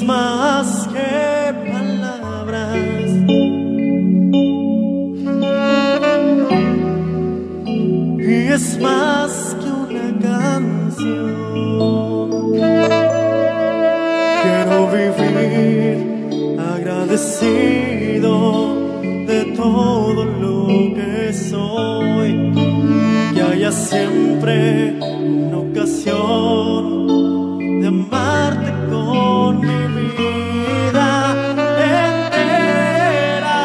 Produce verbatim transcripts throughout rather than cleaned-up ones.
es más que palabras. Y es más que una canción. Quiero vivir agradecido de todo lo que soy, que haya siempre una ocasión de amarte con mi vida entera,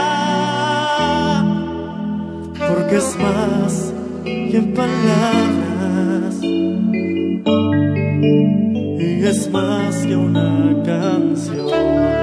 porque es más que palabras y es más que una canción.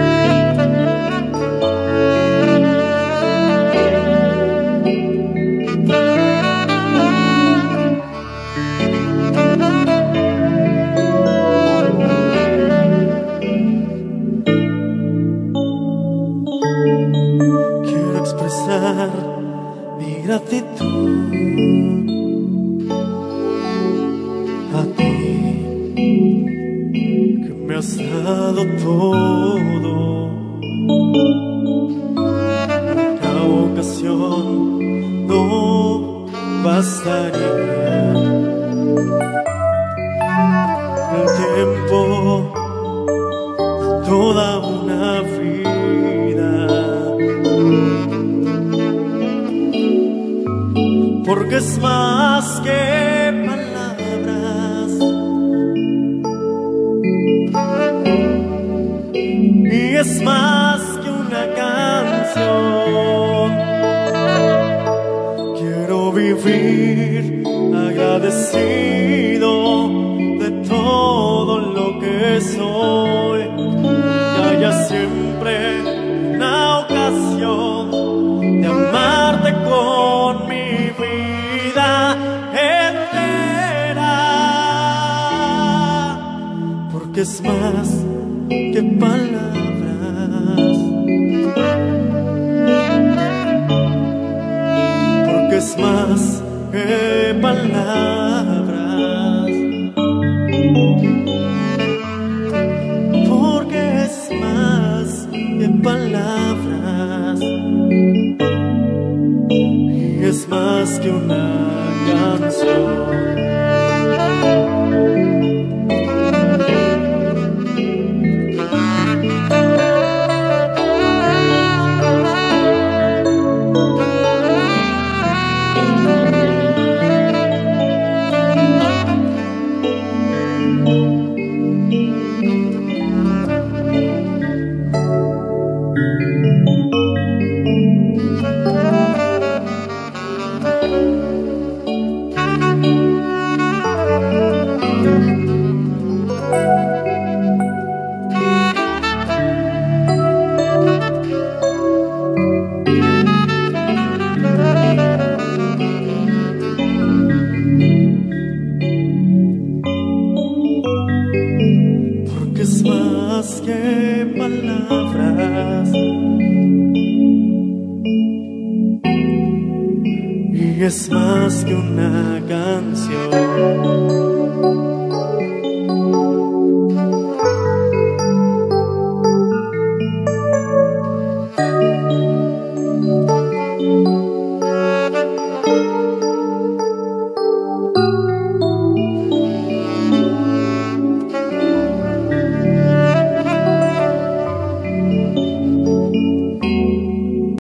Quiero expresar mi gratitud a ti, que me has dado todo. Una ocasión no bastaría. El tiempo, toda una vida, porque es más que palabras y es más que una canción. Quiero vivir agradecido de todo lo que soy, que haya siempre una ocasión de amarte con mi vida entera, porque es más que palabras, porque es más que palabras, porque es más que palabras y es más que una canción. Es más que palabras y es más que una canción.